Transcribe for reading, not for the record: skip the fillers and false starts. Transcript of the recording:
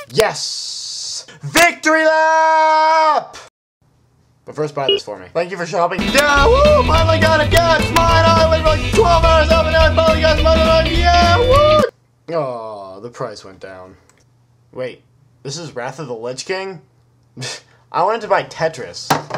Yes! Victory lap! But first, buy this for me. Thank you for shopping. Yeah, woo! Finally got it, guys! Mine! I waited for like 12 hours up and I finally got it. Yeah, woo! Oh, the price went down. Wait, this is Wrath of the Lich King? I wanted to buy Tetris.